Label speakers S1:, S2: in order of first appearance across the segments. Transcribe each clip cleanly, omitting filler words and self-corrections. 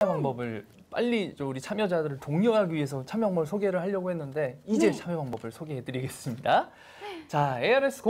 S1: 방법을 빨리 우리 참여자들을 독려하기 위해서 참여 방법을 소개를 하려고 했는데 이제 참여 방법을 소개해드리겠습니다. 자, ARS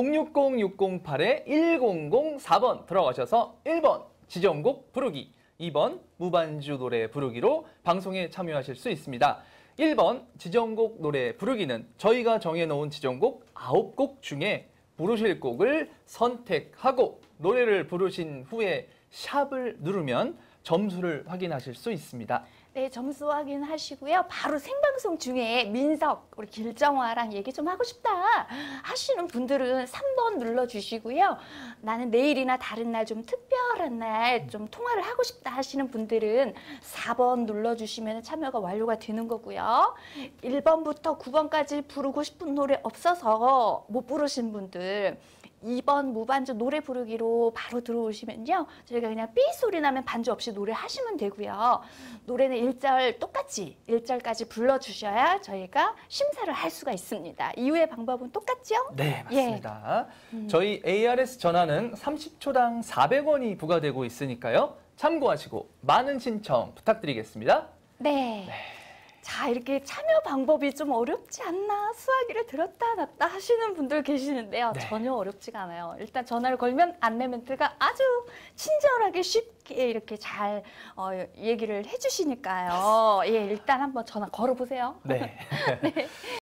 S1: 060-608-1004번 들어가셔서 1번 지정곡 부르기, 2번 무반주 노래 부르기로 방송에 참여하실 수 있습니다. 1번 지정곡 노래 부르기는 저희가 정해놓은 지정곡 9곡 중에 부르실 곡을 선택하고 노래를 부르신 후에 샵을 누르면 점수를 확인하실 수 있습니다.
S2: 네, 점수 확인하시고요. 바로 생방송 중에 민석, 우리 길정화랑 얘기 좀 하고 싶다 하시는 분들은 3번 눌러주시고요. 나는 내일이나 다른 날 좀 특별한 날 좀 통화를 하고 싶다 하시는 분들은 4번 눌러주시면 참여가 완료가 되는 거고요. 1번부터 9번까지 부르고 싶은 노래 없어서 못 부르신 분들 2번 무반주 노래 부르기로 바로 들어오시면요. 저희가 그냥 삐 소리 나면 반주 없이 노래하시면 되고요. 노래는 1절 똑같이 1절까지 불러주셔야 저희가 심사를 할 수가 있습니다. 이후의 방법은 똑같죠?
S1: 네, 맞습니다. 저희 ARS 전화는 30초당 400원이 부과되고 있으니까요. 참고하시고 많은 신청 부탁드리겠습니다.
S2: 네. 자, 이렇게 참여 방법이 좀 어렵지 않나, 수화기를 들었다 놨다 하시는 분들 계시는데요.
S1: 네.
S2: 전혀 어렵지가 않아요. 일단 전화를 걸면 안내 멘트가 아주 친절하게 쉽게 이렇게 잘 얘기를 해주시니까요. 예, 일단 한번 전화 걸어보세요.
S1: 네.
S2: 네.